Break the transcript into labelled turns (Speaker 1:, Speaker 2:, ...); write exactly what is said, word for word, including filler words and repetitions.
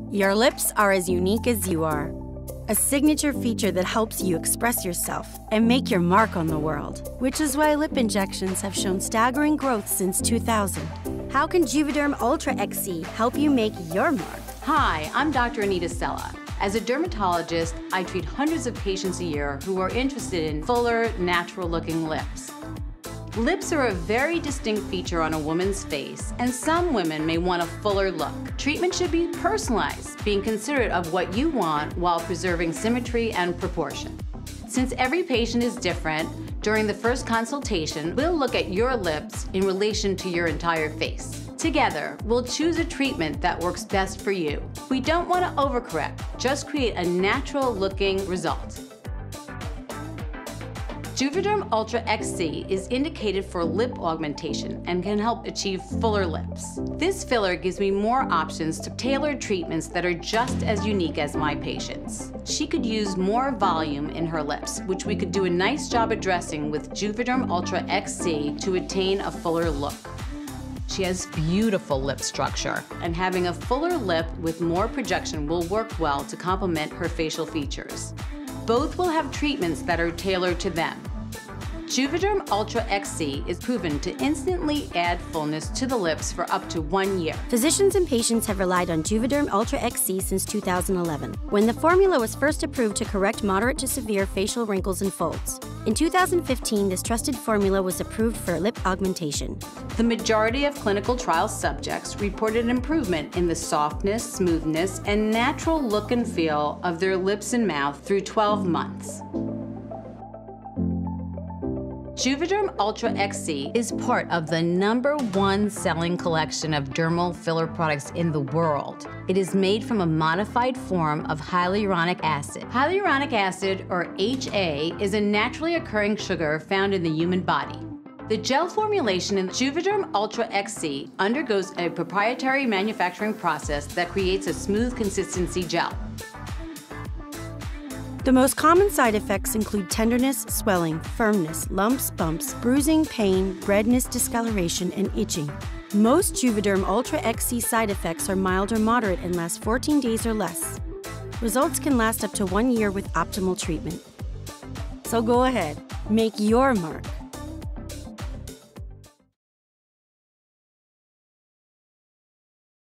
Speaker 1: Your lips are as unique as you are. A signature feature that helps you express yourself and make your mark on the world, which is why lip injections have shown staggering growth since two thousand. How can Juvederm Ultra X C help you make your mark?
Speaker 2: Hi, I'm Doctor Anita Sella. As a dermatologist, I treat hundreds of patients a year who are interested in fuller, natural-looking lips. Lips are a very distinct feature on a woman's face, and some women may want a fuller look. Treatment should be personalized, being considerate of what you want while preserving symmetry and proportion. Since every patient is different, during the first consultation, we'll look at your lips in relation to your entire face. Together, we'll choose a treatment that works best for you. We don't want to overcorrect, just create a natural-looking result. Juvederm Ultra X C is indicated for lip augmentation and can help achieve fuller lips. This filler gives me more options to tailor treatments that are just as unique as my patients. She could use more volume in her lips, which we could do a nice job addressing with Juvederm Ultra X C to attain a fuller look. She has beautiful lip structure, and having a fuller lip with more projection will work well to complement her facial features. Both will have treatments that are tailored to them. Juvederm Ultra X C is proven to instantly add fullness to the lips for up to one year.
Speaker 1: Physicians and patients have relied on Juvederm Ultra X C since two thousand eleven, when the formula was first approved to correct moderate to severe facial wrinkles and folds. In two thousand fifteen, this trusted formula was approved for lip augmentation.
Speaker 2: The majority of clinical trial subjects reported improvement in the softness, smoothness, and natural look and feel of their lips and mouth through twelve months. Juvederm Ultra X C is part of the number one selling collection of dermal filler products in the world. It is made from a modified form of hyaluronic acid. Hyaluronic acid, or H A, is a naturally occurring sugar found in the human body. The gel formulation in Juvederm Ultra X C undergoes a proprietary manufacturing process that creates a smooth consistency gel.
Speaker 1: The most common side effects include tenderness, swelling, firmness, lumps, bumps, bruising, pain, redness, discoloration, and itching. Most Juvederm Ultra X C side effects are mild or moderate and last fourteen days or less. Results can last up to one year with optimal treatment. So go ahead, make your mark.